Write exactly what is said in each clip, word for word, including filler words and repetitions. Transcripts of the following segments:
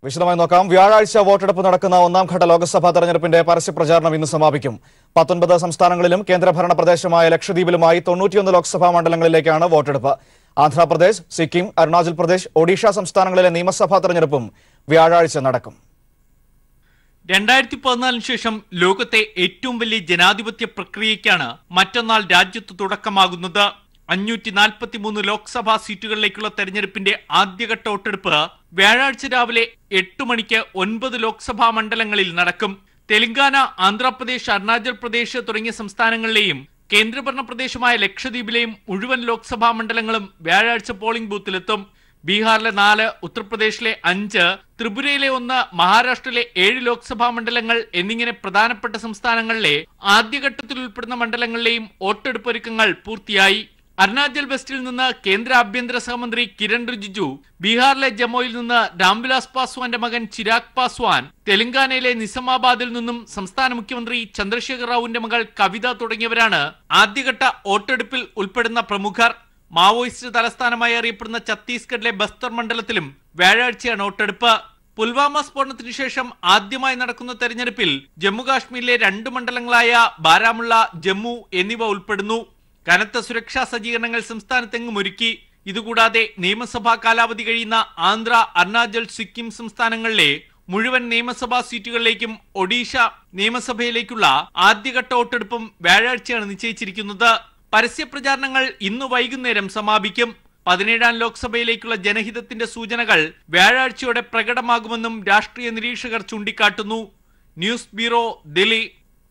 വിശദമായി നോക്കാം. വ്യാഴാഴ്ച വോട്ടെടുപ്പ് നടക്കുന്ന ഒന്നാം ഘട്ട ലോക്സഭാ തെരഞ്ഞെടുപ്പിന്റെ പരസ്യപ്രചാരണം ഇന്ന് സമാപിക്കും. പത്തൊൻപത് സംസ്ഥാനങ്ങളിലും കേന്ദ്രഭരണ പ്രദേശമായ ലക്ഷദ്വീപിലുമായി തൊണ്ണൂറ്റിയൊന്ന് ലോക്സഭാ മണ്ഡലങ്ങളിലേക്കാണ് വോട്ടെടുപ്പ്. ആന്ധ്രാപ്രദേശ്, സിക്കിം, അരുണാചൽ പ്രദേശ്, ഒഡീഷ സംസ്ഥാനങ്ങളിലെ നിയമസഭാ തെരഞ്ഞെടുപ്പും വ്യാഴാഴ്ച നടക്കും. രണ്ടായിരത്തി പതിനാലിന് ശേഷം ലോകത്തെ ഏറ്റവും വലിയ ജനാധിപത്യ പ്രക്രിയയ്ക്കാണ് മറ്റന്നാൾ രാജ്യത്ത് തുടക്കമാകുന്നത്. അഞ്ഞൂറ്റി നാൽപ്പത്തി മൂന്ന് ലോക്സഭാ സീറ്റുകളിലേക്കുള്ള തെരഞ്ഞെടുപ്പിന്റെ ആദ്യഘട്ട വോട്ടെടുപ്പ് വ്യാഴാഴ്ച രാവിലെ എട്ട് മണിക്ക് ഒൻപത് ലോക്സഭാ മണ്ഡലങ്ങളിൽ നടക്കും. തെലങ്കാന, ആന്ധ്രാപ്രദേശ്, അരുണാചൽ പ്രദേശ് തുടങ്ങിയ സംസ്ഥാനങ്ങളിലെയും കേന്ദ്രഭരണ പ്രദേശമായ ലക്ഷദ്വീപിലെയും മുഴുവൻ ലോക്സഭാ മണ്ഡലങ്ങളും വ്യാഴാഴ്ച പോളിംഗ് ബൂത്തിലെത്തും. ബീഹാറിലെ നാല്, ഉത്തർപ്രദേശിലെ അഞ്ച്, ത്രിപുരയിലെ ഒന്ന്, മഹാരാഷ്ട്രയിലെ ഏഴ് ലോക്സഭാ മണ്ഡലങ്ങൾ എന്നിങ്ങനെ പ്രധാനപ്പെട്ട സംസ്ഥാനങ്ങളിലെ ആദ്യഘട്ടത്തിൽ ഉൾപ്പെടുന്ന മണ്ഡലങ്ങളിലെയും വോട്ടെടുപ്പ് ഒരുക്കങ്ങൾ പൂർത്തിയായി. അരുണാചൽ വെസ്റ്റിൽ നിന്ന് കേന്ദ്ര ആഭ്യന്തര സഹമന്ത്രി കിരൺ റിജിജു, ബീഹാറിലെ ജമ്മോയിൽ നിന്ന് രാംവിലാസ് പാസ്വാന്റെ മകൻ ചിരാഗ് പാസ്വാൻ, തെലങ്കാനയിലെ നിസാമാബാദിൽ നിന്നും സംസ്ഥാന മുഖ്യമന്ത്രി ചന്ദ്രശേഖർ റാവുവിന്റെ മകൾ കവിത തുടങ്ങിയവരാണ് ആദ്യഘട്ട വോട്ടെടുപ്പിൽ ഉൾപ്പെടുന്ന പ്രമുഖർ. മാവോയിസ്റ്റ് തലസ്ഥാനമായി അറിയപ്പെടുന്ന ഛത്തീസ്ഗഡിലെ ബസ്തർ മണ്ഡലത്തിലും വ്യാഴാഴ്ചയാണ് വോട്ടെടുപ്പ്. പുൽവാമ സ്ഫോടനത്തിനു ശേഷം ആദ്യമായി നടക്കുന്ന തെരഞ്ഞെടുപ്പിൽ ജമ്മുകാശ്മീരിലെ രണ്ട് മണ്ഡലങ്ങളായ ബാരാമുള്ള, ജമ്മു എന്നിവ ഉൾപ്പെടുന്നു. കനത്ത സുരക്ഷാ സജ്ജീകരണങ്ങൾ സംസ്ഥാനത്തെങ്ങും ഒരുക്കി. ഇതുകൂടാതെ നിയമസഭാ കാലാവധി കഴിയുന്ന ആന്ധ്ര, അരുണാചൽ, സിക്കിം സംസ്ഥാനങ്ങളിലെ മുഴുവൻ നിയമസഭാ സീറ്റുകളിലേക്കും ഒഡീഷ നിയമസഭയിലേക്കുള്ള ആദ്യഘട്ട വോട്ടെടുപ്പും വ്യാഴാഴ്ചയാണ് നിശ്ചയിച്ചിരിക്കുന്നത്. പരസ്യപ്രചാരണങ്ങൾ ഇന്ന് വൈകുന്നേരം സമാപിക്കും. പതിനേഴാം ലോക്സഭയിലേക്കുള്ള ജനഹിതത്തിന്റെ സൂചനകൾ വ്യാഴാഴ്ചയോടെ പ്രകടമാകുമെന്നും രാഷ്ട്രീയ നിരീക്ഷകർ ചൂണ്ടിക്കാട്ടുന്നു. News bureau, Delhi.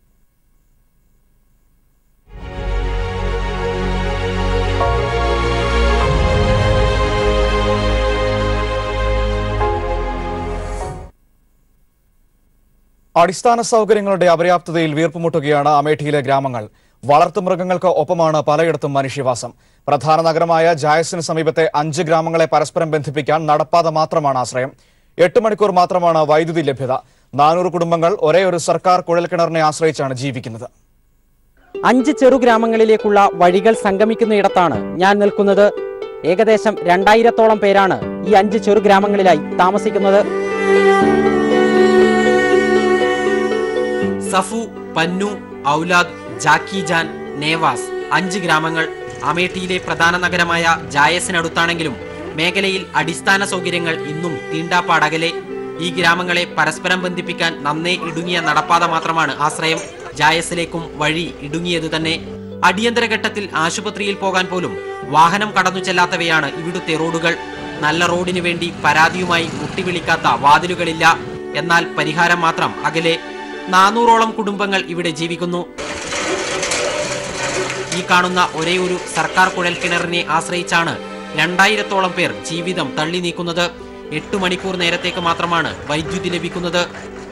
അടിസ്ഥാന സൗകര്യങ്ങളുടെ അപര്യാപ്തതയിൽ വീർപ്പുമുട്ടുകയാണ് അമേഠിയിലെ ഗ്രാമങ്ങൾ. വളർത്തുമൃഗങ്ങൾക്ക് ഒപ്പമാണ് പലയിടത്തും മനുഷ്യവാസം. പ്രധാന നഗരമായ ജായസിന് സമീപത്തെ അഞ്ച് ഗ്രാമങ്ങളെ പരസ്പരം ബന്ധിപ്പിക്കാൻ നടപ്പാത മാത്രമാണ് ആശ്രയം. എട്ട് മണിക്കൂർ മാത്രമാണ് വൈദ്യുതി ലഭ്യത. നാനൂറ് കുടുംബങ്ങൾ ഒരേ ഒരു സർക്കാർ കുഴൽക്കിണറിനെ ആശ്രയിച്ചാണ് ജീവിക്കുന്നത്. അഞ്ച് ചെറുഗ്രാമങ്ങളിലേക്കുള്ള വഴികൾ സംഗമിക്കുന്നയിടത്താണ് ഞാൻ നിൽക്കുന്നത്. ഏകദേശം രണ്ടായിരത്തോളം പേരാണ് ഈ അഞ്ച് ചെറുഗ്രാമങ്ങളിലായി താമസിക്കുന്നത്. സഫു, പന്നു, ഔലാദ്, ജാക്കിജാൻ, നേവാസ് അഞ്ച് ഗ്രാമങ്ങൾ അമേഠിയിലെ പ്രധാന നഗരമായ ജായസിനടുത്താണെങ്കിലും മേഖലയിൽ അടിസ്ഥാന സൗകര്യങ്ങൾ ഇന്നും തീണ്ടാപ്പാടകലെ. ഈ ഗ്രാമങ്ങളെ പരസ്പരം ബന്ധിപ്പിക്കാൻ നന്നേ ഇടുങ്ങിയ നടപ്പാത മാത്രമാണ് ആശ്രയം. ജായസിലേക്കും വഴി ഇടുങ്ങിയത് തന്നെ. അടിയന്തര ഘട്ടത്തിൽ ആശുപത്രിയിൽ പോകാൻ പോലും വാഹനം കടന്നു ചെല്ലാത്തവയാണ് ഇവിടുത്തെ റോഡുകൾ. നല്ല റോഡിനു വേണ്ടി പരാതിയുമായി മുട്ടിവിളിക്കാത്ത വാതിലുകളില്ല. എന്നാൽ പരിഹാരം മാത്രം അകലെ. നാനൂറോളം കുടുംബങ്ങൾ ഇവിടെ ജീവിക്കുന്നു. ഈ കാണുന്ന ഒരേ ഒരു സർക്കാർ കുഴൽക്കിണറിനെ ആശ്രയിച്ചാണ് രണ്ടായിരത്തോളം പേർ ജീവിതം തള്ളി നീക്കുന്നത്. എട്ട് മണിക്കൂർ നേരത്തേക്ക് മാത്രമാണ് വൈദ്യുതി ലഭിക്കുന്നത്.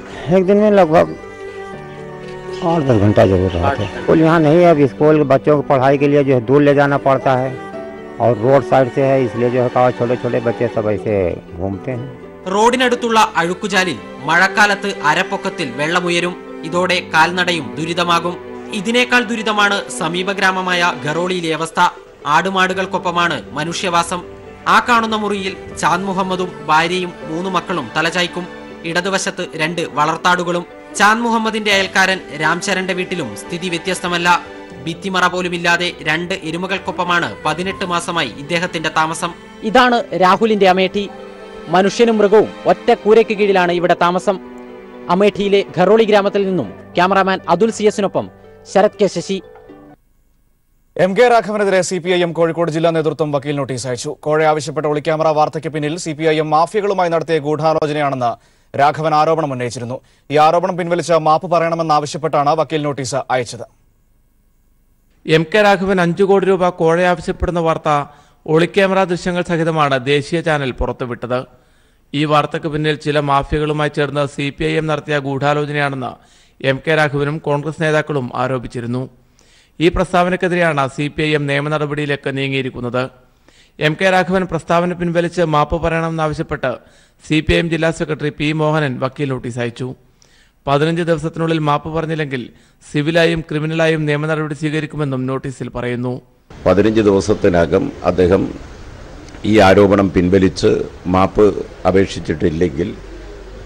आठ दस घंटा जरूर रहा था। स्कूल यहाँ नहीं है। अब स्कूल बच्चों को पढ़ाई के लिए जो है दूर ले जाना पड़ता है और रोड साइड से है, इसलिए जो है छोटे छोटे बच्चे सब ऐसे घूमते हैं. റോഡിനടുത്തുള്ള അഴുക്കുചാലിൽ മഴക്കാലത്ത് അരപ്പൊക്കത്തിൽ വെള്ളമുയരും. ഇതോടെ കാൽനടയും ദുരിതമാകും. ഇതിനേക്കാൾ ദുരിതമാണ് സമീപ ഗ്രാമമായ ഖറോളിയിലെ അവസ്ഥ. ആടുമാടുകൾക്കൊപ്പമാണ് മനുഷ്യവാസം. ആ കാണുന്ന മുറിയിൽ ചാന്ദ് മുഹമ്മദും ഭാര്യയും മൂന്ന് മക്കളും തലചായ്ക്കും. ഇടതുവശത്ത് രണ്ട് വളർത്താടുകളും. ചാന്ദ് മുഹമ്മദിന്റെ അയൽക്കാരൻ രാംചരന്റെ വീട്ടിലും സ്ഥിതി വ്യത്യസ്തമല്ല. ഭിത്തിമറ പോലുമില്ലാതെ രണ്ട് എരുമകൾക്കൊപ്പമാണ് പതിനെട്ട് മാസമായി ഇദ്ദേഹത്തിന്റെ താമസം. ഇതാണ് രാഹുലിന്റെ അമേഠി. മനുഷ്യനും മൃഗവും ഒറ്റ കൂരയ്ക്ക് കീഴിലാണ് ഇവിടെ താമസം. അമേഠിയിലെ ഖറോളി ഗ്രാമത്തിൽ നിന്നും ക്യാമറാമാൻ അതുൽ സി എസിനൊപ്പം Sarath K Sasi. M K രാഘവനെതിരെ C P I M Kozhikode ജില്ലാ നേതൃത്വം വക്കീൽ നോട്ടീസ് അയച്ചു. കോഴ ആവശ്യപ്പെട്ട ഒളിക്യാമറ വാർത്തയ്ക്ക് പിന്നിൽ സി പി ഐ എം മാഫിയകളുമായി നടത്തിയ ഗൂഢാലോചനയാണെന്ന് രാഘവൻ ആരോപണം ഉന്നയിച്ചിരുന്നു. ഈ ആരോപണം പിൻവലിച്ച് മാപ്പ് പറയണമെന്നാവശ്യപ്പെട്ടാണ് വക്കീൽ നോട്ടീസ് അയച്ചത്. എം കെ രാഘവൻ അഞ്ചു കോടി രൂപ കോഴ ആവശ്യപ്പെടുന്ന വാർത്ത ഒളിക്യാമറ ദൃശ്യങ്ങൾ സഹിതമാണ് ദേശീയ ചാനൽ പുറത്തുവിട്ടത്. ഈ വാർത്തയ്ക്ക് പിന്നിൽ ചില മാഫിയകളുമായി ചേർന്ന് സി പി ഐ എം നടത്തിയ ഗൂഢാലോചനയാണെന്ന് എം കെ രാഘവനും കോൺഗ്രസ് നേതാക്കളും ആരോപിച്ചിരുന്നു. ഈ പ്രസ്താവനയ്ക്കെതിരെയാണ് സി പി ഐ എം നിയമ നടപടിയിലേക്ക് നീങ്ങിയിരിക്കുന്നത്. എം കെ രാഘവൻ പ്രസ്താവന പിൻവലിച്ച് മാപ്പ് പറയണമെന്നാവശ്യപ്പെട്ട് സി പി ഐ എം ജില്ലാ സെക്രട്ടറി പി മോഹനൻ വക്കീൽ നോട്ടീസ് അയച്ചു. പതിനഞ്ച് ദിവസത്തിനുള്ളിൽ മാപ്പ് പറഞ്ഞില്ലെങ്കിൽ സിവിലായും ക്രിമിനലായും നിയമ നടപടി സ്വീകരിക്കുമെന്നും നോട്ടീസിൽ പറയുന്നു. പതിനഞ്ച് ദിവസത്തിനകം അദ്ദേഹം ഈ ആരോപണം പിൻവലിച്ച് മാപ്പ് അപേക്ഷിച്ചിട്ടില്ലെങ്കിൽ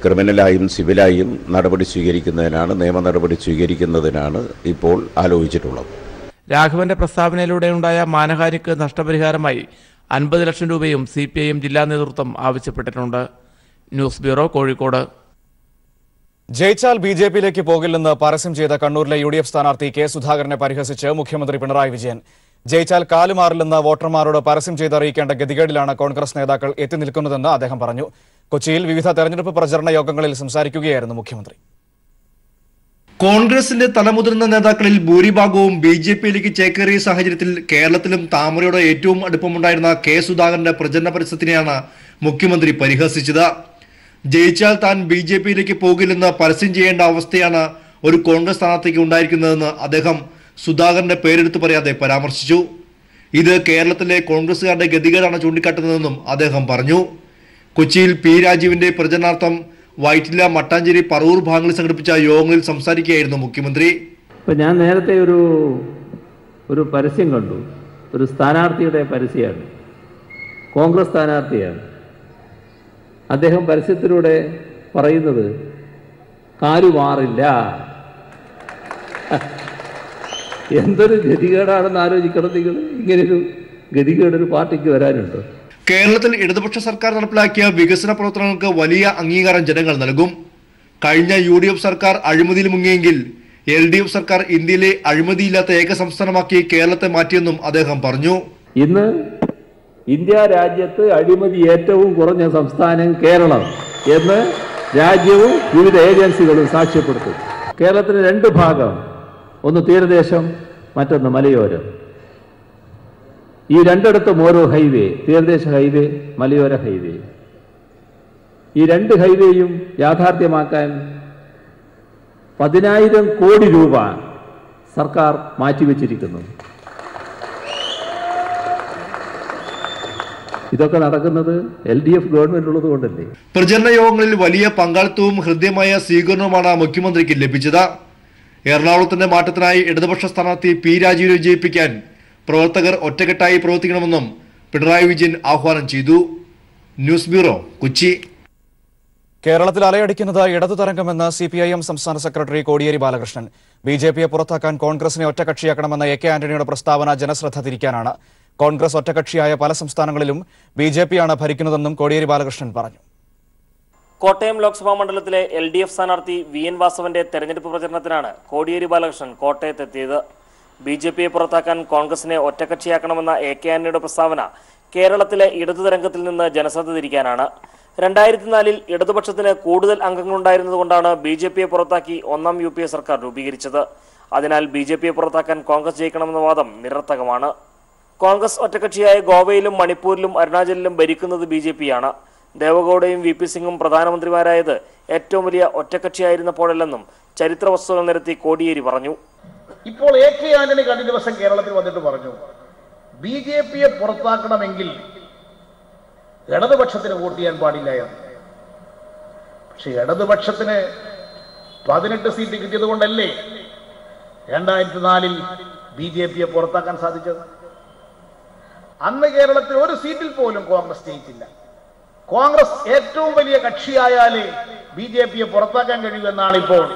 ക്രിമിനലായും സിവിലായും നടപടി സ്വീകരിക്കുന്നതിനാണ് നിയമ നടപടി സ്വീകരിക്കുന്നതിനാണ് ഇപ്പോൾ ആലോചിച്ചിട്ടുള്ളത്. രാഘവന്റെ പ്രസ്താവനയിലൂടെയുണ്ടായ മാനഹാനിക്ക് നഷ്ടപരിഹാരമായി അൻപത് ലക്ഷം രൂപയും സി പി ഐ എം ജില്ലാ നേതൃത്വം ആവശ്യപ്പെട്ടിട്ടുണ്ട്. News bureau, Kozhikode. ജയിച്ചാൽ ബി ജെ പിയിലേക്ക് പോകില്ലെന്ന് പരസ്യം ചെയ്ത കണ്ണൂരിലെ യു ഡി എഫ് സ്ഥാനാർത്ഥി കെ സുധാകരനെ പരിഹസിച്ച് മുഖ്യമന്ത്രി പിണറായി വിജയൻ. ജയിച്ചാൽ കാലുമാറില്ലെന്ന് വോട്ടർമാരോട് പരസ്യം ചെയ്തറിയിക്കേണ്ട ഗതികേടിലാണ് കോൺഗ്രസ് നേതാക്കൾ എത്തി നിൽക്കുന്നതെന്ന് അദ്ദേഹം പറഞ്ഞു. കൊച്ചിയിൽ വിവിധ തെരഞ്ഞെടുപ്പ് പ്രചരണ യോഗങ്ങളിൽ സംസാരിക്കുകയായിരുന്നു മുഖ്യമന്ത്രി. കോൺഗ്രസിന്റെ തലമുതിർന്ന നേതാക്കളിൽ ഭൂരിഭാഗവും ബി ജെ പിയിലേക്ക് ചേക്കേറിയ സാഹചര്യത്തിൽ കേരളത്തിലും താമരയോട് ഏറ്റവും അടുപ്പമുണ്ടായിരുന്ന കെ സുധാകരന്റെ പ്രചരണ പരസ്യത്തിനെയാണ് മുഖ്യമന്ത്രി പരിഹസിച്ചത്. ജയിച്ചാൽ താൻ ബി ജെ പിയിലേക്ക് പോകില്ലെന്ന് പരസ്യം ചെയ്യേണ്ട അവസ്ഥയാണ് ഒരു കോൺഗ്രസ് സ്ഥാനാർത്ഥിക്ക് ഉണ്ടായിരിക്കുന്നതെന്ന് അദ്ദേഹം സുധാകരന്റെ പേരെടുത്ത് പറയാതെ പരാമർശിച്ചു. ഇത് കേരളത്തിലെ കോൺഗ്രസുകാരുടെ ഗതികേടാണ് ചൂണ്ടിക്കാട്ടുന്നതെന്നും അദ്ദേഹം പറഞ്ഞു. കൊച്ചിയിൽ പി രാജീവിന്റെ പ്രചരണാർത്ഥം വൈറ്റില, മട്ടാഞ്ചേരി, പറവൂർ ഭാഗങ്ങളിൽ സംഘടിപ്പിച്ച യോഗങ്ങളിൽ സംസാരിക്കുകയായിരുന്നു മുഖ്യമന്ത്രി. ഇപ്പം ഞാൻ നേരത്തെ ഒരു ഒരു പരസ്യം കണ്ടു. ഒരു സ്ഥാനാർത്ഥിയുടെ പരസ്യമാണ്, കോൺഗ്രസ് സ്ഥാനാർത്ഥിയാണ്. അദ്ദേഹം പരസ്യത്തിലൂടെ പറയുന്നത് കാലുമാറില്ല. എന്തൊരു ഗതികേടാണെന്ന് ആലോചിക്കണം നിങ്ങൾ. ഇങ്ങനൊരു ഗതികേടൊരു പാർട്ടിക്ക് വരാനുണ്ടോ? കേരളത്തിൽ ഇടതുപക്ഷ സർക്കാർ നടപ്പിലാക്കിയ വികസന പ്രവർത്തനങ്ങൾക്ക് വലിയ അംഗീകാരം ജനങ്ങൾ നൽകും. കഴിഞ്ഞ യു ഡി എഫ് സർക്കാർ അഴിമതിയിൽ മുങ്ങിയെങ്കിൽ എൽ ഡി എഫ് സർക്കാർ ഇന്ത്യയിലെ അഴിമതിയില്ലാത്ത ഏക സംസ്ഥാനമാക്കി കേരളത്തെ മാറ്റിയെന്നും അദ്ദേഹം പറഞ്ഞു. ഇന്ന് ഇന്ത്യ രാജ്യത്ത് അഴിമതി ഏറ്റവും കുറഞ്ഞ സംസ്ഥാനം കേരളം എന്ന് രാജ്യവും വിവിധ ഏജൻസികളും സാക്ഷ്യപ്പെടുത്തും. കേരളത്തിന് രണ്ട് ഭാഗം, ഒന്ന് തീരദേശം, മറ്റൊന്ന് മലയോരം. ഈ രണ്ടിടത്തും ഓരോ ഹൈവേ, തീരദേശ ഹൈവേ, മലയോര ഹൈവേ. ഈ രണ്ട് ഹൈവേയും യാഥാർത്ഥ്യമാക്കാൻ പതിനായിരം കോടി രൂപ സർക്കാർ മാറ്റിവെച്ചിരിക്കുന്നു. ഇതൊക്കെ നടക്കുന്നത് എൽ ഡി എഫ് ഗവൺമെന്റ് ഉള്ളത് കൊണ്ടല്ലേ. പ്രചരണ യോഗങ്ങളിൽ വലിയ പങ്കാളിത്തവും ഹൃദ്യമായ സ്വീകരണവുമാണ് മുഖ്യമന്ത്രിക്ക് ലഭിച്ചത്. എറണാകുളത്തിന്റെ മാറ്റത്തിനായി ഇടതുപക്ഷ സ്ഥാനാർത്ഥി പി രാജീവിനെ വിജയിപ്പിക്കാൻ പ്രവർത്തകർ ഒറ്റക്കെട്ടായി പ്രവർത്തിക്കണമെന്നും പിണറായി വിജയൻ ആഹ്വാനം ചെയ്തു. News bureau, Kochi. കേരളത്തിൽ അലയടിക്കുന്നത് ഇടതു തരംഗമെന്ന് സി പി ഐ എം സംസ്ഥാന സെക്രട്ടറി കോടിയേരി ബാലകൃഷ്ണൻ. ബി ജെ പിയെ പുറത്താക്കാൻ കോൺഗ്രസിനെ ഒറ്റകക്ഷിയാക്കണമെന്ന എ കെ ആന്റണിയുടെ പ്രസ്താവന ജനശ്രദ്ധ തിരിക്കാനാണ്. കോൺഗ്രസ് ഒറ്റകക്ഷിയായ പല സംസ്ഥാനങ്ങളിലും ബി ജെ പിയാണ് ഭരിക്കുന്നതെന്നും കോടിയേരി ബാലകൃഷ്ണൻ പറഞ്ഞു. കോട്ടയം ലോക്സഭാ മണ്ഡലത്തിലെ എൽ ഡി എഫ് സ്ഥാനാർത്ഥി വി എൻ വാസവന്റെ തെരഞ്ഞെടുപ്പ് പ്രചരണത്തിനാണ് കോടിയേരി ബാലകൃഷ്ണൻ കോട്ടയത്തെത്തിയത്. ബി ജെ പിയെ പുറത്താക്കാൻ കോൺഗ്രസിനെ ഒറ്റക്കക്ഷിയാക്കണമെന്ന എ കെ ആന്റണിയുടെ പ്രസ്താവന കേരളത്തിലെ ഇടതുതരംഗത്തിൽ നിന്ന് ജനശ്രദ്ധ തിരിക്കാനാണ്. രണ്ടായിരത്തി നാലിൽ ഇടതുപക്ഷത്തിന് കൂടുതൽ അംഗങ്ങളുണ്ടായിരുന്നതുകൊണ്ടാണ് ബി ജെ പിയെ പുറത്താക്കി ഒന്നാം യു പി എ സർക്കാർ രൂപീകരിച്ചത്. അതിനാൽ ബി ജെ പിയെ പുറത്താക്കാൻ കോൺഗ്രസ് ജയിക്കണമെന്ന വാദം നിരർത്ഥകമാണ്. കോൺഗ്രസ് ഒറ്റക്കക്ഷിയായ ഗോവയിലും മണിപ്പൂരിലും അരുണാചലിലും ഭരിക്കുന്നത് ബി ജെ പിയാണ്. ദേവഗൌഡയും വി പി സിംഗും പ്രധാനമന്ത്രിമാരായത് ഏറ്റവും വലിയ ഒറ്റക്കക്ഷിയായിരുന്നപ്പോഴല്ലെന്നും ചരിത്ര വസ്തുതകൾ നിരത്തി കോടിയേരി പറഞ്ഞു. ഇപ്പോൾ എ കെ ആന്റണി കഴിഞ്ഞ ദിവസം കേരളത്തിൽ വന്നിട്ട് പറഞ്ഞു, ബി ജെ പിയെ പുറത്താക്കണമെങ്കിൽ ഇടതുപക്ഷത്തിന് വോട്ട് ചെയ്യാൻ പാടില്ല എന്ന്. പക്ഷെ ഇടതുപക്ഷത്തിന് പതിനെട്ട് സീറ്റ് കിട്ടിയത് കൊണ്ടല്ലേ രണ്ടായിരത്തി നാലിൽ ബി ജെ പിയെ പുറത്താക്കാൻ സാധിച്ചത്. അന്ന് കേരളത്തിൽ ഒരു സീറ്റിൽ പോലും കോൺഗ്രസ് ജയിച്ചില്ല. കോൺഗ്രസ് ഏറ്റവും വലിയ കക്ഷിയായാലേ ബി ജെ പിയെ പുറത്താക്കാൻ കഴിയൂ എന്നാണ് ഇപ്പോൾ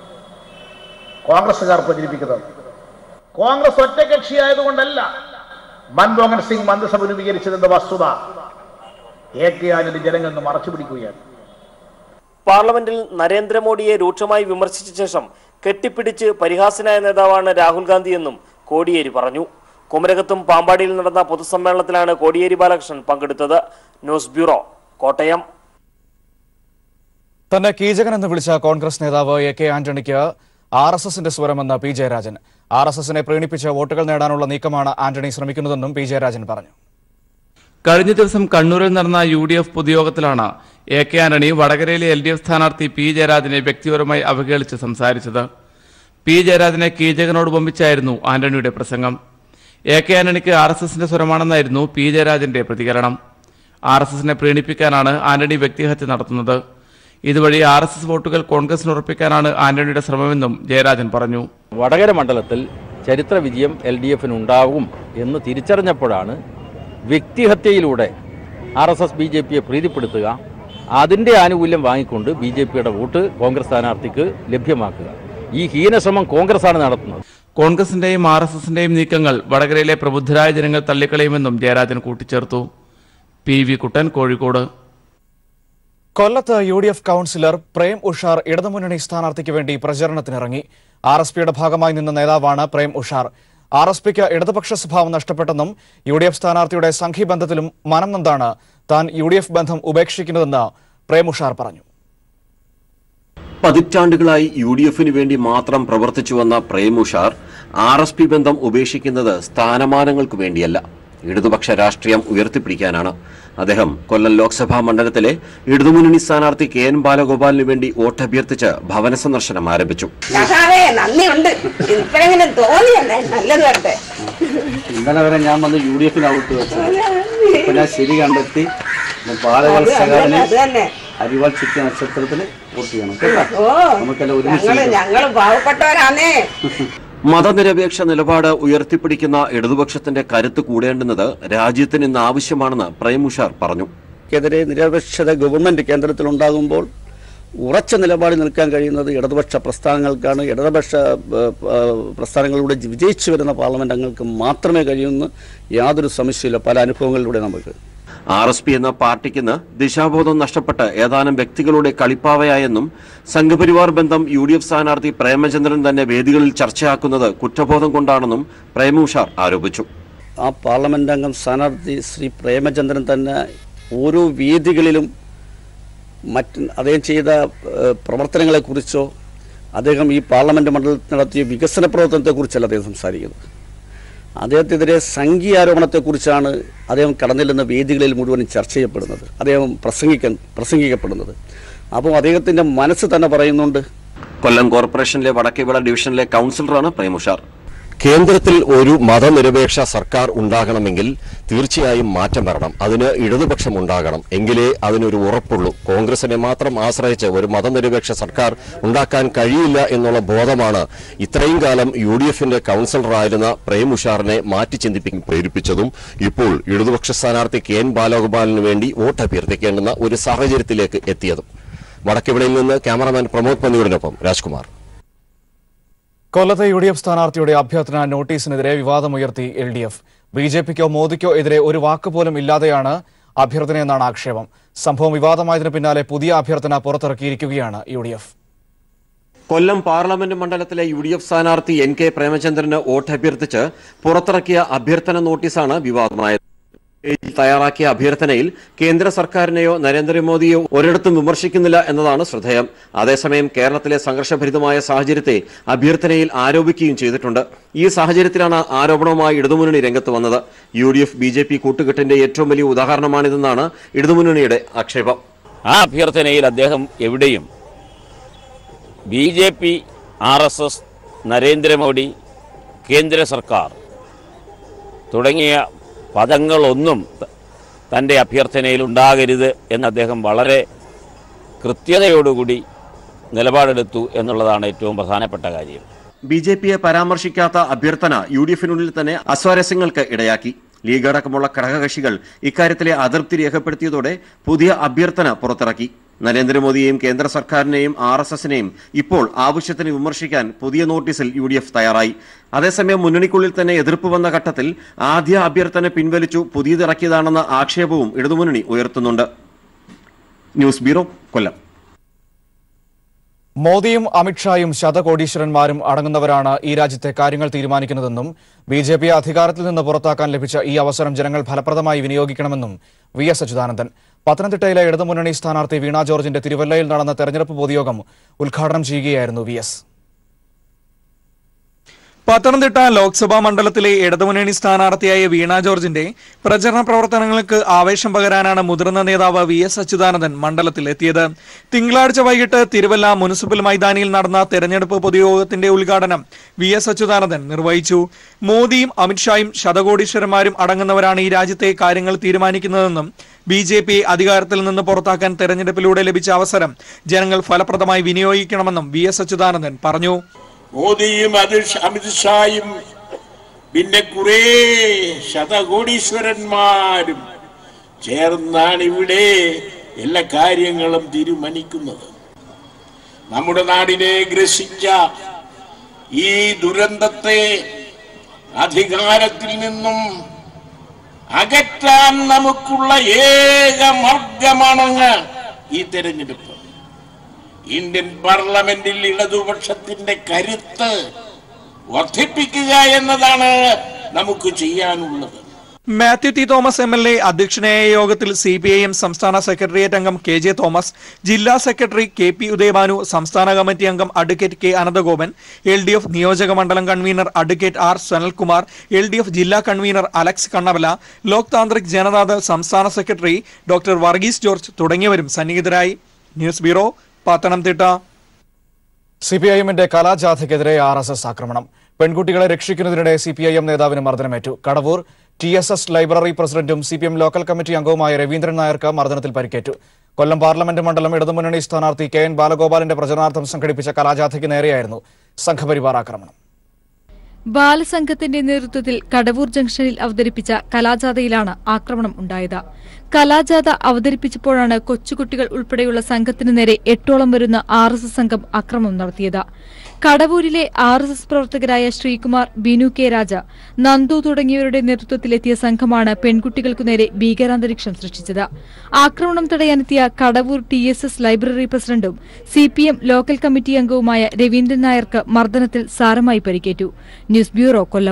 കോൺഗ്രസുകാർ പ്രചരിപ്പിക്കുന്നത്. കോൺഗ്രസ് ഒറ്റകക്ഷിയായതുകൊണ്ടല്ല മൻമോഹൻ സിംഗ് മന്ത്രിസഭ രൂപീകരിച്ചതെന്ന വസ്തുത എ കെ ആന്റണി ജനങ്ങൾ മറച്ചു പിടിക്കുകയാണ്. പാർലമെന്റിൽ നരേന്ദ്രമോദിയെ രൂക്ഷമായി വിമർശിച്ച ശേഷം കെട്ടിപ്പിടിച്ച് പരിഹാസനായ നേതാവാണ് രാഹുൽ ഗാന്ധിയെന്നും കോടിയേരി പറഞ്ഞു. കുമരകത്തും പാമ്പാടിയിൽ നടന്ന പൊതുസമ്മേളനത്തിലാണ് കോടിയേരി ബാലകൃഷ്ണൻ പങ്കെടുത്തത്. News bureau, Kottayam. തന്നെ കീചകൻ എന്ന് വിളിച്ച കോൺഗ്രസ് നേതാവ് എ കെ ആന്റണിക്ക് ആർ എസ് എസിന്റെ സ്വരമെന്ന് പി ജയരാജൻ. ആർ എസ് എസിനെ പ്രീണിപ്പിച്ച് വോട്ടുകൾ നേടാനുള്ള നീക്കമാണ് ആന്റണി ശ്രമിക്കുന്നതെന്നും പി ജയരാജൻ പറഞ്ഞു. കഴിഞ്ഞ ദിവസം കണ്ണൂരിൽ നടന്ന യു ഡി എഫ് പൊതുയോഗത്തിലാണ് എ കെ ആന്റണി വടകരയിലെ എൽ ഡി എഫ് സ്ഥാനാർത്ഥി പി ജയരാജനെ വ്യക്തിപരമായി അവഹേളിച്ച് സംസാരിച്ചത്. പി ജയരാജനെ കീചകനോട് ബന്ധിച്ചായിരുന്നു ആന്റണിയുടെ പ്രസംഗം. എ കെ ആന്റണിക്ക് ആർ എസ് എസിന്റെ സ്വരമാണെന്നായിരുന്നു പി ജയരാജന്റെ പ്രതികരണം. ആർ എസ് എസിനെ പ്രീണിപ്പിക്കാനാണ് ആന്റണി വ്യക്തിഹത്യ നടത്തുന്നത്. ഇതുവഴി ആർ എസ് എസ് വോട്ടുകൾ കോൺഗ്രസിന് ഉറപ്പിക്കാനാണ് ആന്റണിയുടെ ശ്രമമെന്നും ജയരാജൻ പറഞ്ഞു. വടകര മണ്ഡലത്തിൽ ചരിത്ര വിജയം എൽ ഡി എഫിന് ഉണ്ടാകും എന്ന് തിരിച്ചറിഞ്ഞപ്പോഴാണ് വ്യക്തിഹത്യയിലൂടെ R S S B J പിയെ പ്രീതിപ്പെടുത്തുക, അതിൻ്റെ ആനുകൂല്യം വാങ്ങിക്കൊണ്ട് ബി ജെ പിയുടെ വോട്ട് കോൺഗ്രസ് സ്ഥാനാർത്ഥിക്ക് ലഭ്യമാക്കുക. ഈ ഹീനശ്രമം കോൺഗ്രസാണ് നടത്തുന്നത്. കോൺഗ്രസിന്റെയും ആർ എസ് എസിന്റെയും നീക്കങ്ങൾ വടകരയിലെ പ്രബുദ്ധരായ ജനങ്ങൾ തള്ളിക്കളയുമെന്നും ജയരാജൻ കൂട്ടിച്ചേർത്തു. P V Kuttan, Kozhikode. കൊല്ലത്ത് U D F councillor Prem Ushar ഇടതുമുന്നണി സ്ഥാനാർത്ഥിക്ക് വേണ്ടി പ്രചരണത്തിനിറങ്ങി. ആർ എസ് പിയുടെ ഭാഗമായി നിന്ന നേതാവാണ് പ്രേം ഉഷാർ. ആർ എസ് പിക്ക് ഇടതുപക്ഷ സ്വഭാവം നഷ്ടപ്പെട്ടെന്നും യു ഡി എഫ് സ്ഥാനാർത്ഥിയുടെ സംഘീബന്ധത്തിലും മനം നൊന്താണ് താൻ യു ഡി എഫ് ബന്ധം ഉപേക്ഷിക്കുന്നതെന്ന് പ്രേം ഉഷാർ പറഞ്ഞു. പതിറ്റാണ്ടുകളായി യു ഡി എഫിന് വേണ്ടി മാത്രം പ്രവർത്തിച്ചു വന്ന പ്രേം ഉഷാർ ആർ എസ് പി ബന്ധം ഉപേക്ഷിക്കുന്നത് സ്ഥാനമാനങ്ങൾക്ക് വേണ്ടിയല്ല, ഇടതുപക്ഷ രാഷ്ട്രീയം ഉയർത്തിപ്പിടിക്കാനാണ്. അദ്ദേഹം കൊല്ലം ലോക്സഭാ മണ്ഡലത്തിലെ ഇടതുമുന്നണി സ്ഥാനാർത്ഥി കെ എൻ ബാലഗോപാലിന് വേണ്ടി വോട്ടഭ്യർത്ഥിച്ച് ഭവന സന്ദർശനം ആരംഭിച്ചു. ഇന്നലെ വരെ ഞാൻ വന്ന് യു ഡി എഫിന് ഔട്ട് വെച്ചു. ഇപ്പൊ ഞാൻ ശരി കണ്ടെത്തി ബാലവത്സകാരന് അരിവാൾ ചുറ്റിയ നക്ഷത്രത്തിൽ വോട്ട് ചെയ്യണം കേട്ടോ. നമുക്കെല്ലാം ഒരുമിച്ച് മതനിരപേക്ഷ നിലപാട് ഉയർത്തിപ്പിടിക്കുന്ന ഇടതുപക്ഷത്തിന്റെ കരുത്ത് കൂടേണ്ടുന്നത് രാജ്യത്തിന് ഇന്ന് ആവശ്യമാണെന്ന് പ്രേം ഉഷാർ പറഞ്ഞു. ക്കെതിരെ നിരപേക്ഷത ഗവൺമെന്റ് കേന്ദ്രത്തിൽ ഉണ്ടാകുമ്പോൾ ഉറച്ച നിലപാടിൽ നിൽക്കാൻ കഴിയുന്നത് ഇടതുപക്ഷ പ്രസ്ഥാനങ്ങൾക്കാണ്. ഇടതുപക്ഷ പ്രസ്ഥാനങ്ങളിലൂടെ വിജയിച്ചു വരുന്ന പാർലമെന്റ് അംഗങ്ങൾക്ക് മാത്രമേ കഴിയുമെന്ന് യാതൊരു സംശയമില്ല. പല അനുഭവങ്ങളിലൂടെ നമുക്ക് ആർ എസ് പി എന്ന പാർട്ടിക്കിന്ന് ദിശാബോധം നഷ്ടപ്പെട്ട് ഏതാനും വ്യക്തികളുടെ കളിപ്പാവയായെന്നും സംഘപരിവാർ ബന്ധം യു ഡി എഫ് സ്ഥാനാർത്ഥി പ്രേമചന്ദ്രൻ തന്നെ വേദികളിൽ ചർച്ചയാക്കുന്നത് കുറ്റബോധം കൊണ്ടാണെന്നും പ്രേം ഉഷാർ ആരോപിച്ചു. ആ പാർലമെന്റ് അംഗം സ്ഥാനാർത്ഥി ശ്രീ പ്രേമചന്ദ്രൻ തന്നെ ഓരോ വേദികളിലും മറ്റ് അദ്ദേഹം ചെയ്ത പ്രവർത്തനങ്ങളെക്കുറിച്ചോ അദ്ദേഹം ഈ പാർലമെന്റ് മണ്ഡലത്തിൽ നടത്തിയ വികസന പ്രവർത്തനത്തെക്കുറിച്ചല്ല അദ്ദേഹം സംസാരിക്കുന്നത്. അദ്ദേഹത്തിനെതിരെ സംഘീയ ആരോപണത്തെക്കുറിച്ചാണ് അദ്ദേഹം കടന്നില്ലെന്ന വേദികളിൽ മുഴുവനും ചർച്ച ചെയ്യപ്പെടുന്നത്, അദ്ദേഹം പ്രസംഗിക്കാൻ പ്രസംഗിക്കപ്പെടുന്നത്. അപ്പോൾ അദ്ദേഹത്തിൻ്റെ മനസ്സ് തന്നെ പറയുന്നുണ്ട്. കൊല്ലം കോർപ്പറേഷനിലെ വടക്കേവിള ഡിവിഷനിലെ കൗൺസിലറാണ് പ്രേം ഉഷാർ. കേന്ദ്രത്തിൽ ഒരു മതനിരപേക്ഷ സർക്കാർ ഉണ്ടാകണമെങ്കിൽ തീർച്ചയായും മാറ്റം വരണം. അതിന് ഇടതുപക്ഷം ഉണ്ടാകണം, എങ്കിലേ അതിനൊരു ഉറപ്പുള്ളൂ. കോൺഗ്രസിനെ മാത്രം ആശ്രയിച്ച് ഒരു മതനിരപേക്ഷ സർക്കാർ ഉണ്ടാക്കാൻ കഴിയില്ല എന്നുള്ള ബോധമാണ് ഇത്രയും കാലം യു ഡി എഫിന്റെ കൌൺസിലറായിരുന്ന പ്രേം ഉഷാറിനെ മാറ്റി ചിന്തിപ്പിക്കാൻ പ്രേരിപ്പിച്ചതും ഇപ്പോൾ ഇടതുപക്ഷ സ്ഥാനാർത്ഥി കെ എൻ ബാലഗോപാലിന് വേണ്ടി വോട്ട് അഭ്യർത്ഥിക്കേണ്ടുന്ന ഒരു സാഹചര്യത്തിലേക്ക് എത്തിയതും. വടക്കേവിളയിൽ നിന്ന് ക്യാമറാമാൻ പ്രമോദ് പന്നിയോടിനൊപ്പം രാജ്കുമാർ. കൊല്ലത്തെ യു ഡി എഫ് സ്ഥാനാർത്ഥിയുടെ അഭ്യർത്ഥന നോട്ടീസിനെതിരെ വിവാദമുയർത്തി L D F. B J പിക്കോ മോദിക്കോ എതിരെ ഒരു വാക്ക് പോലും ഇല്ലാതെയാണ് അഭ്യർത്ഥനയെന്നാണ് ആക്ഷേപം. സംഭവം വിവാദമായതിനു പിന്നാലെ പുതിയ അഭ്യർത്ഥന പുറത്തിറക്കിയിരിക്കുകയാണ് U D F. Kollam parliament മണ്ഡലത്തിലെ യു ഡി എഫ് സ്ഥാനാർത്ഥി എൻ കെ പ്രേമചന്ദ്രന് വോട്ട് അഭ്യർത്ഥിച്ച് പുറത്തിറക്കിയ അഭ്യർത്ഥന നോട്ടീസാണ് വിവാദമായത്. തയ്യാറാക്കിയ അഭ്യർത്ഥനയിൽ കേന്ദ്ര സർക്കാരിനെയോ നരേന്ദ്രമോദിയോ ഒരിടത്തും വിമർശിക്കുന്നില്ല എന്നതാണ് ശ്രദ്ധേയം. അതേസമയം കേരളത്തിലെ സംഘർഷഭരിതമായ സാഹചര്യത്തെ അഭ്യർത്ഥനയിൽ ആരോപിക്കുകയും ചെയ്തിട്ടുണ്ട്. ഈ സാഹചര്യത്തിലാണ് ആരോപണവുമായി ഇടതുമുന്നണി രംഗത്ത് വന്നത്. U D F B J P കൂട്ടുകെട്ടിന്റെ ഏറ്റവും വലിയ ഉദാഹരണമാണിതെന്നാണ് ഇടതുമുന്നണിയുടെ ആക്ഷേപം. ആ അഭ്യർത്ഥനയിൽ അദ്ദേഹം എവിടെയും B J P, R S S, Narendra Modi, കേന്ദ്ര സർക്കാർ തുടങ്ങിയ പദങ്ങളൊന്നും തൻ്റെ അഭ്യർത്ഥനയിൽ ഉണ്ടാകരുത് എന്ന് അദ്ദേഹം വളരെ കൃത്യതയോടുകൂടി നിലപാടെടുത്തു എന്നുള്ളതാണ് ഏറ്റവും പ്രധാനപ്പെട്ട കാര്യം. ബി ജെ പിയെ പരാമർശിക്കാത്ത അഭ്യർത്ഥന യു ഡി എഫിനുള്ളിൽ തന്നെ അസ്വാരസ്യങ്ങൾക്ക് ഇടയാക്കി. ലീഗ് അടക്കമുള്ള ഘടകകക്ഷികൾ ഇക്കാര്യത്തിലെ അതൃപ്തി രേഖപ്പെടുത്തിയതോടെ പുതിയ അഭ്യർത്ഥന പുറത്തിറക്കി. നരേന്ദ്രമോദിയെയും കേന്ദ്ര സർക്കാരിനെയും ആർ എസ് എസിനെയും ഇപ്പോൾ ആവശ്യത്തിന് വിമർശിക്കാൻ പുതിയ നോട്ടീസിൽ യു ഡി എഫ് തയ്യാറായി. അതേസമയം മുന്നണിക്കുള്ളിൽ തന്നെ എതിർപ്പ് വന്ന ഘട്ടത്തിൽ ആദ്യ അഭ്യർത്ഥന പിൻവലിച്ചു പുതിയതിറക്കിയതാണെന്ന ആക്ഷേപവും ഇടതുമുന്നണി ഉയർത്തുന്നുണ്ട്. ന്യൂസ് ബ്യൂറോ, കൊല്ലം. മോദിയും അമിത്ഷായും ശതകോടീശ്വരന്മാരും അടങ്ങുന്നവരാണ് ഈ രാജ്യത്തെ കാര്യങ്ങൾ തീരുമാനിക്കുന്നതെന്നും ബി ജെ പിയെ അധികാരത്തിൽ നിന്ന് പുറത്താക്കാൻ ലഭിച്ച ഈ അവസരം ജനങ്ങൾ ഫലപ്രദമായി വിനിയോഗിക്കണമെന്നും വി എസ് അച്യുതാനന്ദൻ. പത്തനംതിട്ടയിലെ ഇടതുമുന്നണി സ്ഥാനാർത്ഥി വീണ ജോർജിന്റെ തിരുവല്ലയിൽ നടന്ന തെരഞ്ഞെടുപ്പ് പൊതുയോഗം ഉദ്ഘാടനം ചെയ്യുകയായിരുന്നു വി എസ്. പത്തനംതിട്ട ലോക്സഭാ മണ്ഡലത്തിലെ ഇടതുമുന്നണി സ്ഥാനാർത്ഥിയായ വീണ ജോർജിന്റെ പ്രചരണ പ്രവർത്തനങ്ങൾക്ക് ആവേശം പകരാനാണ് മുതിർന്ന നേതാവ് വി എസ് അച്യുതാനന്ദൻ മണ്ഡലത്തിലെത്തിയത്. തിങ്കളാഴ്ച വൈകിട്ട് തിരുവല്ല മുനിസിപ്പൽ മൈതാനിയിൽ നടന്ന തെരഞ്ഞെടുപ്പ് പൊതുയോഗത്തിന്റെ ഉദ്ഘാടനം വി എസ് അച്യുതാനന്ദൻ നിർവഹിച്ചു. മോദിയും അമിത്ഷായും ശതകോടീശ്വരന്മാരും അടങ്ങുന്നവരാണ് ഈ രാജ്യത്തെ കാര്യങ്ങൾ തീരുമാനിക്കുന്നതെന്നും ബി ജെ പി അധികാരത്തിൽ നിന്ന് പുറത്താക്കാൻ തെരഞ്ഞെടുപ്പിലൂടെ ലഭിച്ച അവസരം ജനങ്ങൾ ഫലപ്രദമായി വിനിയോഗിക്കണമെന്നും വി എസ് അച്യുതാനന്ദൻ പറഞ്ഞു. മോദിയും അമിത്ഷായും പിന്നെ കുറെ ശതകോടീശ്വരന്മാരും ചേർന്നാണ് ഇവിടെ എല്ലാ കാര്യങ്ങളും തീരുമാനിക്കുന്നത്. നമ്മുടെ നാടിനെ ഗ്രസിച്ച ഈ ദുരന്തത്തെ അധികാരത്തിൽ നിന്നും അകറ്റാൻ നമുക്കുള്ള ഏക മാർഗമാണ് ഈ തെരഞ്ഞെടുപ്പ്. ഇന്ത്യൻ പാർലമെന്റിൽ ഇടതുപക്ഷത്തിന്റെ കരുത്ത് വർദ്ധിപ്പിക്കുക എന്നതാണ് നമുക്ക് ചെയ്യാനുള്ളത്. Mathew T Thomas M L A അധ്യക്ഷനായ യോഗത്തിൽ സി പി ഐ എം സംസ്ഥാന സെക്രട്ടേറിയറ്റ് അംഗം കെ ജെ തോമസ്, ജില്ലാ സെക്രട്ടറി കെ പി ഉദയഭാനു, സംസ്ഥാന കമ്മിറ്റി അംഗം advocate K Ananthagopan, L D F നിയോജക മണ്ഡലം convener advocate R Sanalkumar, L D F ജില്ലാ കൺവീനർ അലക്സ് കണ്ണവല, ലോക് താന്ത്രിക് ജനതാദൾ സംസ്ഥാന സെക്രട്ടറി ഡോക്ടർ വർഗീസ് ജോർജ് തുടങ്ങിയവരും സന്നിഹിതരായി. News bureau, Pathanamthitta. C P I എമ്മിന്റെ കലാജാഥയ്ക്കെതിരെ ആർ എസ് എസ് ആക്രമണം. പെൺകുട്ടികളെ രക്ഷിക്കുന്നതിനിടെ സി പി ഐ എം നേതാവിന് മർദ്ദനമേറ്റു. Kadavoor T S S library പ്രസിഡന്റും C P M local committee അംഗവുമായ രവീന്ദ്രൻ നായർക്ക് മർദ്ദനത്തിൽ പരിക്കേറ്റു. കൊല്ലം പാർലമെന്റ് മണ്ഡലം ഇടതുമുന്നണി സ്ഥാനാർത്ഥി കെ എൻ ബാലഗോപാലിന്റെ പ്രചരണാർത്ഥം സംഘടിപ്പിച്ച കലാജാഥയ്ക്ക് നേരെയായിരുന്നു സംഘപരിവാർ ആക്രമണം. ബാലസംഘത്തിന്റെ നേതൃത്വത്തിൽ കടവൂർ ജംഗ്ഷനിൽ അവതരിപ്പിച്ച കലാജാഥയിലാണ് ആക്രമണം ഉണ്ടായത്. കലാജാഥ അവതരിപ്പിച്ചപ്പോഴാണ് കൊച്ചുകുട്ടികൾ ഉൾപ്പെടെയുള്ള സംഘത്തിനു നേരെ എട്ടോളം വരുന്ന ആർ എസ് എസ് സംഘം ആക്രമണം നടത്തിയത്. കടവൂരിലെ ആർ എസ് എസ് പ്രവർത്തകരായ ശ്രീകുമാർ, ബിനു കെ രാജ, നന്ദു തുടങ്ങിയവരുടെ നേതൃത്വത്തിലെത്തിയ സംഘമാണ് പെൺകുട്ടികൾക്കു നേരെ ഭീകരാന്തരീക്ഷം സൃഷ്ടിച്ചത്. ആക്രമണം തടയാനെത്തിയ Kadavoor T S S library പ്രസിഡന്റും C P M local committee അംഗവുമായ രവീന്ദ്രൻ നായർക്ക് മർദ്ദനത്തിൽ സാരമായി പരിക്കേറ്റു. ന്യൂസ് ബ്യൂറോ, കൊല്ലം.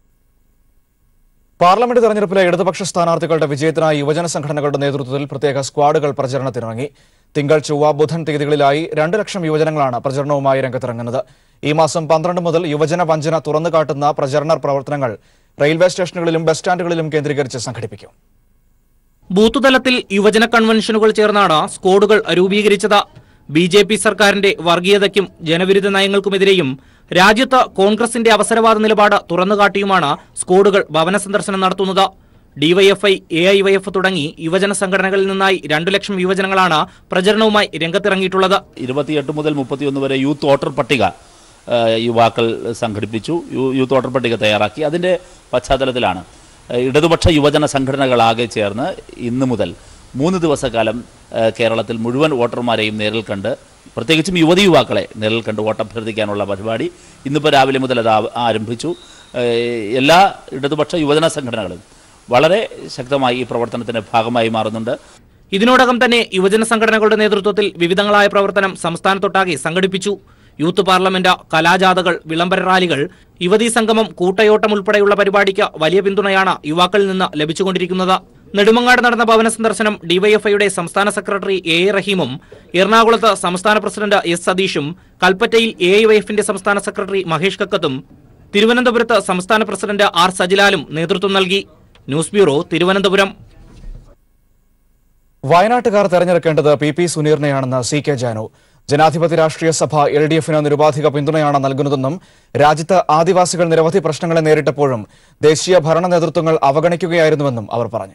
പാർലമെന്റ് തെരഞ്ഞെടുപ്പിലെ ഇടതുപക്ഷ സ്ഥാനാർത്ഥികളുടെ വിജയത്തിനായി യുവജന സംഘടനകളുടെ നേതൃത്വത്തിൽ പ്രത്യേക സ്ക്വാഡുകൾ പ്രചരണത്തിനിറങ്ങി. തിങ്കൾ, ചൊവ്വ, ബുധൻ തീയതികളിലായി രണ്ട് ലക്ഷം യുവജനങ്ങളാണ് പ്രചരണവുമായി രംഗത്തിറങ്ങുന്നത്. ഈ മാസം പന്ത്രണ്ട് മുതൽ യുവജന വഞ്ചന തുറന്നുകാട്ടുന്ന പ്രചരണ പ്രവർത്തനങ്ങൾ റെയിൽവേ സ്റ്റേഷനുകളിലും ബസ് സ്റ്റാൻഡുകളിലും കേന്ദ്രീകരിച്ച് സംഘടിപ്പിക്കും. ബൂത്ത് തലത്തിൽ യുവജന കൺവെൻഷനുകൾ ചേർന്നാണ് സ്ക്വാഡുകൾ രൂപീകരിച്ചത്. ബി ജെ പി സർക്കാരിന്റെ വർഗീയതയ്ക്കും ജനവിരുദ്ധ നയങ്ങൾക്കുമെതിരെയും രാജ്യത്ത് കോൺഗ്രസിന്റെ അവസരവാദ നിലപാട് തുറന്നുകാട്ടിയുമാണ് സ്ക്വാഡുകൾ ഭവന സന്ദർശനം നടത്തുന്നത്. DYFI, A I Y F തുടങ്ങി യുവജന സംഘടനകളിൽ നിന്നായി രണ്ടു ലക്ഷം യുവജനങ്ങളാണ് പ്രചരണവുമായി രംഗത്തിറങ്ങിയിട്ടുള്ളത്. ഇരുപത്തിയെട്ട് മുതൽ മുപ്പത്തിയൊന്ന് വരെ യൂത്ത് വോട്ടർ പട്ടിക യുവാക്കൾ സംഘടിപ്പിച്ചു, യൂത്ത് വോട്ടർ പട്ടിക തയ്യാറാക്കി. അതിന്റെ പശ്ചാത്തലത്തിലാണ് ഇടതുപക്ഷ യുവജന സംഘടനകളാകെ ചേർന്ന് ഇന്നു മുതൽ മൂന്ന് ദിവസക്കാലം കേരളത്തിൽ മുഴുവൻ വോട്ടർമാരെയും നേരിൽ കണ്ട്, പ്രത്യേകിച്ചും യുവതി യുവാക്കളെ നേരിൽ കണ്ട് വോട്ടഭ്യർത്ഥിക്കാനുള്ള പരിപാടി ഇന്നിപ്പോൾ രാവിലെ മുതൽ അത് ആരംഭിച്ചു. എല്ലാ ഇടതുപക്ഷ യുവജന സംഘടനകളും വളരെ ശക്തമായി ഈ പ്രവർത്തനത്തിന്റെ ഭാഗമായി മാറുന്നുണ്ട്. ഇതിനോടകം തന്നെ യുവജന സംഘടനകളുടെ നേതൃത്വത്തിൽ വിവിധങ്ങളായ പ്രവർത്തനം സംസ്ഥാനത്തൊട്ടാകെ സംഘടിപ്പിച്ചു. യൂത്ത് പാർലമെന്റ്, കലാജാഥകൾ, വിളംബര റാലികൾ, യുവതീ സംഗമം, കൂട്ടയോട്ടം ഉൾപ്പെടെയുള്ള പരിപാടിക്ക് വലിയ പിന്തുണയാണ് യുവാക്കളിൽ നിന്ന് ലഭിച്ചുകൊണ്ടിരിക്കുന്നത്. നെടുമങ്ങാട് നടന്ന ഭവന സന്ദർശനം ഡിവൈഎഫ്ഐയുടെ സംസ്ഥാന സെക്രട്ടറി എ എ റഹീമും എറണാകുളത്ത് സംസ്ഥാന പ്രസിഡന്റ് എസ് സതീഷും, കൽപ്പറ്റയിൽ എ ഐ വൈ എഫിന്റെ സംസ്ഥാന സെക്രട്ടറി മഹേഷ് കക്കത്തും, തിരുവനന്തപുരത്ത് സംസ്ഥാന പ്രസിഡന്റ് ആർ സജിലാലും നേതൃത്വം നൽകി. News bureau, Thiruvananthapuram. വയനാട്ടുകാർ തെരഞ്ഞെടുക്കേണ്ടത് പി പി സുനീറിനെയാണെന്ന് സി കെ ജാനു. ജനാധിപത്യ രാഷ്ട്രീയ സഭ എൽ ഡി എഫിന് നിരുപാധിക പിന്തുണയാണ് നൽകുന്നതെന്നും രാജ്യത്ത് ആദിവാസികൾ നിരവധി പ്രശ്നങ്ങളെ നേരിട്ടപ്പോഴും ദേശീയ ഭരണ നേതൃത്വങ്ങൾ അവഗണിക്കുകയായിരുന്നുവെന്നും അവർ പറഞ്ഞു.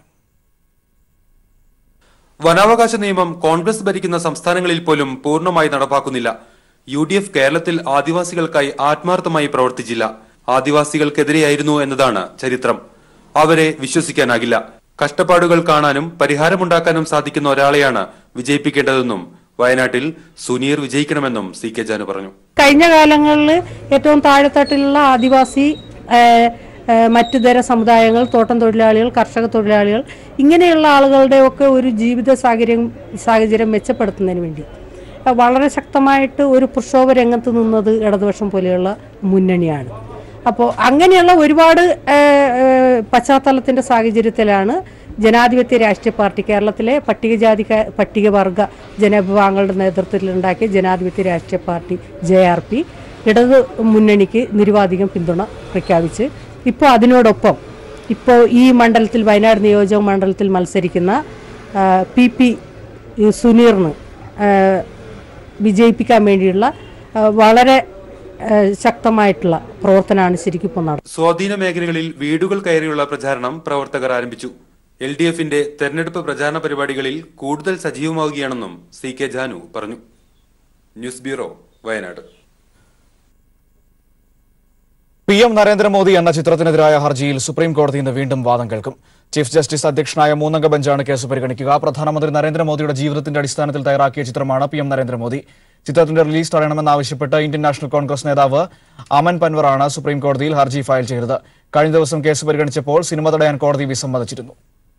വനാവകാശ നിയമം കോൺഗ്രസ് ഭരിക്കുന്ന സംസ്ഥാനങ്ങളിൽ പോലും പൂർണ്ണമായി നടപ്പാക്കുന്നില്ല. യു ഡി എഫ് കേരളത്തിൽ ആദിവാസികൾക്കായി ആത്മാർത്ഥമായി പ്രവർത്തിച്ചില്ല. ആദിവാസികൾക്കെതിരെയായിരുന്നു എന്നതാണ് ചരിത്രം. അവരെ വിശ്വസിക്കാനാകില്ല. കഷ്ടപ്പാടുകൾ കാണാനും പരിഹാരമുണ്ടാക്കാനും സാധിക്കുന്ന ഒരാളെയാണ് വിജയിപ്പിക്കേണ്ടതെന്നും വയനാട്ടിൽ സുനീർ വിജയിക്കണമെന്നും സി കെ ജാനു പറഞ്ഞു. കഴിഞ്ഞ കാലങ്ങളിൽ ഏറ്റവും താഴെത്തട്ടിലുള്ള ആദിവാസി, മറ്റു തര സമുദായങ്ങൾ, തോട്ടം തൊഴിലാളികൾ, കർഷക തൊഴിലാളികൾ, ഇങ്ങനെയുള്ള ആളുകളുടെ ഒക്കെ ഒരു ജീവിത സാഹചര്യം സാഹചര്യം മെച്ചപ്പെടുത്തുന്നതിന് വേണ്ടി വളരെ ശക്തമായിട്ട് ഒരു പ്രക്ഷോഭ രംഗത്ത് നിന്നത് ഇടതുപക്ഷം പോലെയുള്ള മുന്നണിയാണ്. അപ്പോൾ അങ്ങനെയുള്ള ഒരുപാട് പശ്ചാത്തലത്തിൻ്റെ സാഹചര്യത്തിലാണ് ജനാധിപത്യ രാഷ്ട്രീയ പാർട്ടി, കേരളത്തിലെ പട്ടികജാതി പട്ടികവർഗ ജനവിഭാഗങ്ങളുടെ നേതൃത്വത്തിൽ ഉണ്ടാക്കിയ ജനാധിപത്യ രാഷ്ട്രീയ പാർട്ടി ജെ ആർ പി ഇടതു മുന്നണിക്ക് നിരുപാധികം പിന്തുണ പ്രഖ്യാപിച്ച് ഇപ്പോൾ അതിനോടൊപ്പം ഇപ്പോൾ ഈ മണ്ഡലത്തിൽ, വയനാട് നിയോജക മണ്ഡലത്തിൽ മത്സരിക്കുന്ന പി പി സുനീറിന് വിജയിപ്പിക്കാൻ വേണ്ടിയുള്ള വളരെ ശക്തമായിട്ടുള്ള പ്രവർത്തനമാണ് ശരിക്കും ഇപ്പോൾ നടന്നത്. സ്വാധീന മേഖലകളിൽ വീടുകൾ കയറിയുള്ള പ്രചാരണം പ്രവർത്തകർ ആരംഭിച്ചു. എൽ ഡി എഫിന്റെ തെരഞ്ഞെടുപ്പ് പ്രചാരണ പരിപാടികളിൽ കൂടുതൽ സജീവമാവുകയാണെന്നും സി കെ ജാനു പറഞ്ഞു. News bureau, Wayanad. P M Narendra Modi എന്ന ചിത്രത്തിനെതിരായ ഹർജിയിൽ സുപ്രീം കോടതി ഇന്ന് വീണ്ടും വാദം കേൾക്കും. ചീഫ് ജസ്റ്റിസ് അധ്യക്ഷനായ മൂന്നംഗ ബെഞ്ചാണ് കേസ് പരിഗണിക്കുക. പ്രധാനമന്ത്രി നരേന്ദ്രമോദിയുടെ ജീവിതത്തിന്റെ അടിസ്ഥാനത്തിൽ തയ്യാറാക്കിയ ചിത്രമാണ് പി എം നരേന്ദ്രമോദി. ചിത്രത്തിന്റെ റിലീസ് തടയണമെന്നാവശ്യപ്പെട്ട് ഇന്ത്യൻ നാഷണൽ കോൺഗ്രസ് നേതാവ് അമൻ പൻവറാണ് സുപ്രീം കോടതിയിൽ ഹർജി ഫയൽ ചെയ്തത്. കഴിഞ്ഞ ദിവസം കേസ് പരിഗണിച്ചപ്പോൾ സിനിമ തടയാൻ കോടതി വിസമ്മതിച്ചിരുന്നു.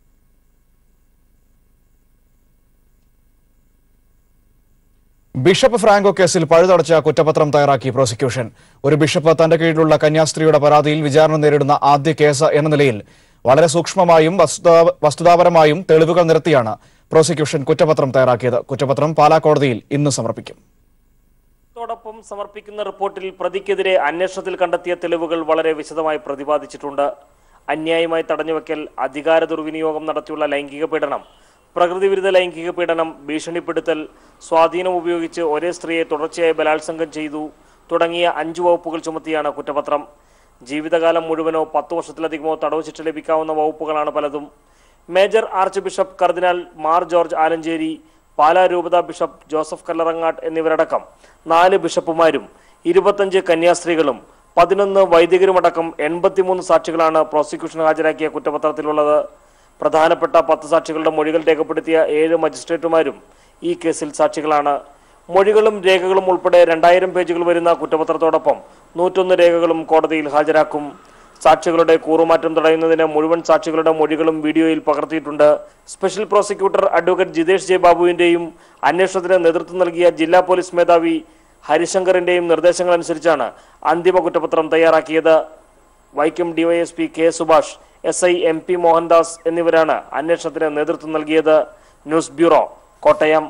ബിഷപ്പ് ഫ്രാങ്കോ കേസിൽ പഴുതടച്ച കുറ്റപത്രം തയ്യാറാക്കി പ്രോസിക്യൂഷൻ. ഒരു ബിഷപ്പ് തന്റെ കീഴിലുള്ള കന്യാസ്ത്രീയുടെ പരാതിയിൽ വിചാരണ നേരിടുന്ന ആദ്യ കേസ് എന്ന നിലയിൽ വളരെ സൂക്ഷ്മമായും വസ്തുതാപരമായും തെളിവുകൾ നിരത്തിയാണ് പ്രോസിക്യൂഷൻ കുറ്റപത്രം തയ്യാറാക്കിയത്. കുറ്റപത്രം പാലാ കോടതിയിൽ ഇന്ന് സമർപ്പിക്കും. ോടൊപ്പം സമർപ്പിക്കുന്ന റിപ്പോർട്ടിൽ പ്രതിക്കെതിരെ അന്വേഷണത്തിൽ കണ്ടെത്തിയ തെളിവുകൾ വളരെ വിശദമായി പ്രതിപാദിച്ചിട്ടുണ്ട്. അന്യായമായി തടഞ്ഞുവെക്കൽ, അധികാര ദുർവിനിയോഗം നടത്തിയുള്ള ലൈംഗിക പീഡനം, പ്രകൃതി വിരുദ്ധ ലൈംഗിക പീഡനം, ഭീഷണിപ്പെടുത്തൽ, സ്വാധീനം ഉപയോഗിച്ച് ഒരേ സ്ത്രീയെ തുടർച്ചയായി ബലാത്സംഗം ചെയ്തു തുടങ്ങിയ അഞ്ചു വകുപ്പുകൾ ചുമത്തിയാണ് കുറ്റപത്രം. ജീവിതകാലം മുഴുവനോ പത്തു വർഷത്തിലധികമോ തടവ് ശിക്ഷ ലഭിക്കാവുന്ന വകുപ്പുകളാണ് പലതും. Major archbishop cardinal Mar George Alencherry, Pala രൂപതാ ബിഷപ്പ് ജോസഫ് കല്ലറങ്ങാട്ട് എന്നിവരടക്കം നാല് ബിഷപ്പുമാരും ഇരുപത്തഞ്ച് കന്യാസ്ത്രീകളും പതിനൊന്ന് വൈദികരുമടക്കം എൺപത്തിമൂന്ന് സാക്ഷികളാണ് പ്രോസിക്യൂഷൻ ഹാജരാക്കിയ കുറ്റപത്രത്തിലുള്ളത്. പ്രധാനപ്പെട്ട പത്ത് സാക്ഷികളുടെ മൊഴികൾ രേഖപ്പെടുത്തിയ ഏഴ് മജിസ്ട്രേറ്റുമാരും ഈ കേസിൽ സാക്ഷികളാണ്. മൊഴികളും രേഖകളും ഉൾപ്പെടെ രണ്ടായിരം പേജുകൾ വരുന്ന കുറ്റപത്രത്തോടൊപ്പം നൂറ്റൊന്ന് രേഖകളും കോടതിയിൽ ഹാജരാക്കും. സാക്ഷികളുടെ കൂറുമാറ്റം തടയുന്നതിന് മുഴുവൻ സാക്ഷികളുടെ മൊഴികളും വീഡിയോയിൽ പകർത്തിയിട്ടുണ്ട്. Special prosecutor advocate Jitesh J ബാബുവിന്റെയും അന്വേഷണത്തിന് നേതൃത്വം നൽകിയ ജില്ലാ പോലീസ് മേധാവി ഹരിശങ്കറിന്റെയും നിർദ്ദേശങ്ങൾ അനുസരിച്ചാണ് അന്തിമ കുറ്റപത്രം തയ്യാറാക്കിയത്. Vaikom DYSP K Subhash, S I M P Mohandas എന്നിവരാണ് അന്വേഷണത്തിന് നേതൃത്വം നൽകിയത്. News bureau, Kottayam.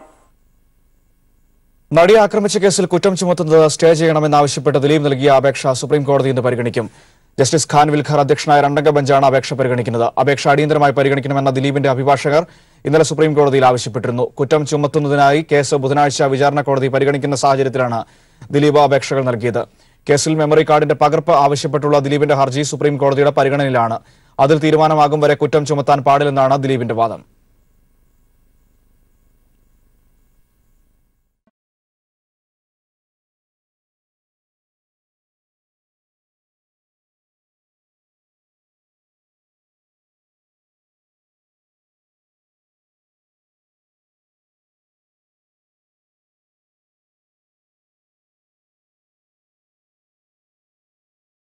നടിയെ ആക്രമിച്ച കേസിൽ കുറ്റം ചുമത്തുന്നത് സ്റ്റേ ചെയ്യണമെന്നാവശ്യപ്പെട്ട് ദിലീപ് നൽകിയ അപേക്ഷ സുപ്രീം കോടതി ഇന്ന് പരിഗണിക്കും. ജസ്റ്റിസ് ഖാൻ വിൽഖർ അധ്യക്ഷനായ രണ്ടംഗ ബെഞ്ചാണ് അപേക്ഷ പരിഗണിക്കുന്നത്. അപേക്ഷ അടിയന്തരമായി പരിഗണിക്കണമെന്ന ദിലീപിന്റെ അഭിഭാഷകർ ഇന്നലെ സുപ്രീം കോടതിയിൽ ആവശ്യപ്പെട്ടിരുന്നു. കുറ്റം ചുമത്തുന്നതിനായി കേസ് ബുധനാഴ്ച വിചാരണ കോടതി പരിഗണിക്കുന്ന സാഹചര്യത്തിലാണ് ദിലീപ് അപേക്ഷകൾ നൽകിയത്. കേസിൽ മെമ്മറി കാർഡിന്റെ പകർപ്പ് ആവശ്യപ്പെട്ടുള്ള ദിലീപിന്റെ ഹർജി സുപ്രീം കോടതിയുടെ പരിഗണനയിലാണ്. അതിൽ തീരുമാനമാകും വരെ കുറ്റം ചുമത്താൻ പാടില്ലെന്നാണ് ദിലീപിന്റെ വാദം.